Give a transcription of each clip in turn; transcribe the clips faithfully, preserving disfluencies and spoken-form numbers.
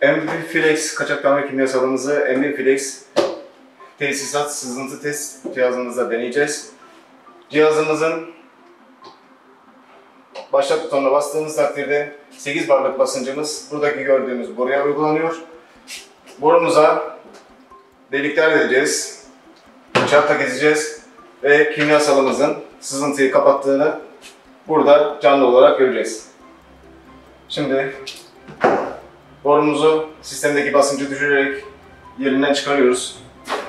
Ambiflex kaçaklanma kimyasalımızı Ambiflex tesisat sızıntı test cihazımızda deneyeceğiz. Cihazımızın başlat butonuna bastığımız takdirde sekiz barlık basıncımız buradaki gördüğümüz boruya uygulanıyor. Borumuza delikler deleceğiz, çarpla gezeceğiz ve kimyasalımızın sızıntıyı kapattığını burada canlı olarak göreceğiz. Şimdi borumuzu sistemdeki basıncı düşürerek yerinden çıkarıyoruz.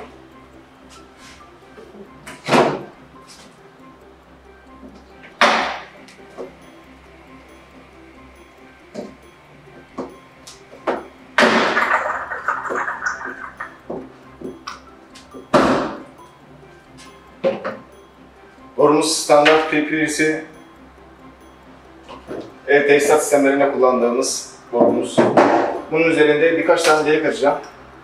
Borumuz standart P P C ev tesisat sistemlerinde kullandığımız borumuz. Bunun üzerinde birkaç tane delik açacağım.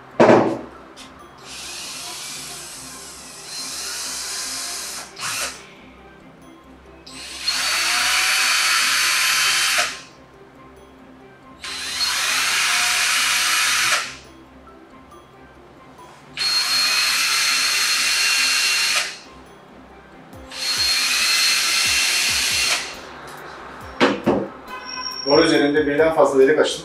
Boru üzerinde birden fazla delik açtım.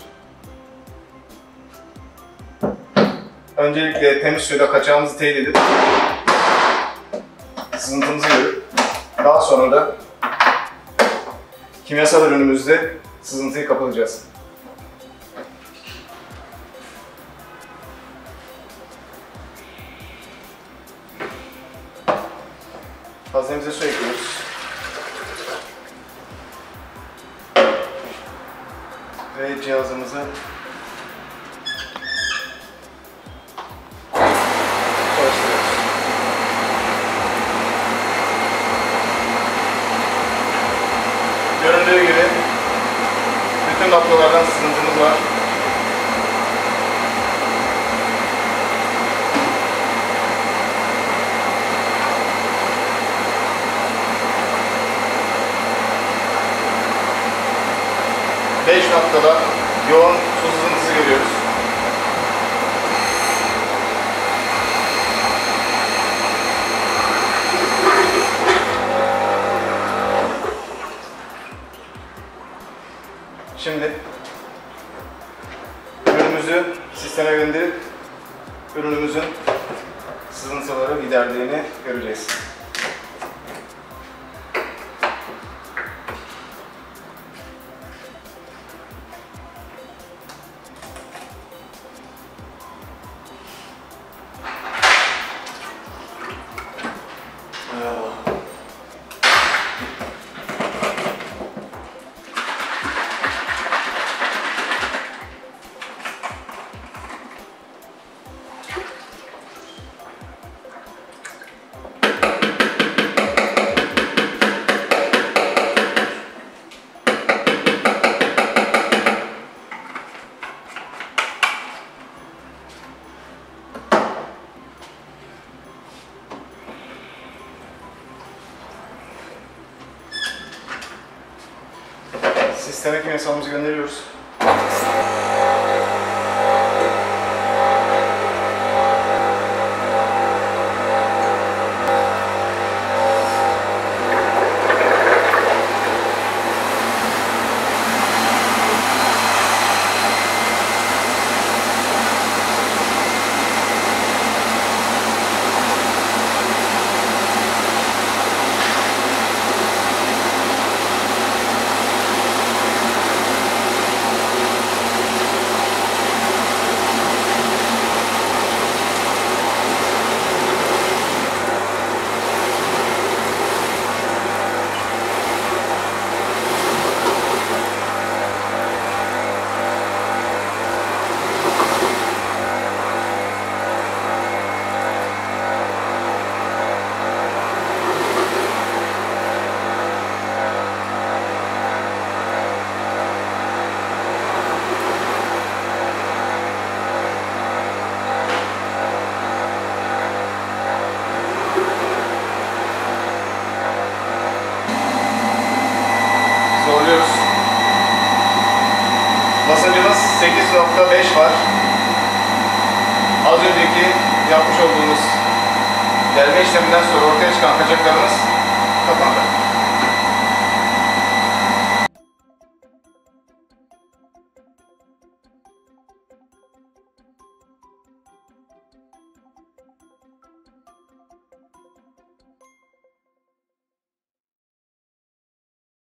Öncelikle temiz suyla kaçağımızı teyit edip sızıntımızı görüp daha sonra da kimyasal ürünümüzde sızıntıyı kapatacağız. Haznemize su ekliyoruz. Ve cihazımızı çalıştırıyoruz. Göründüğü gibi bütün noktalardan sızıntımız var. beş noktada yoğun su sızıntısı görüyoruz. Şimdi ürünümüzü sisteme gönderip ürünümüzün sızıntıları giderdiğini göreceğiz. Sisteme kimyasalımızı gönderiyoruz. Toleransı sekiz nokta beş var. Az önceki yapmış olduğumuz delme işleminden sonra ortaya çıkan kaçaklarımız kapandı.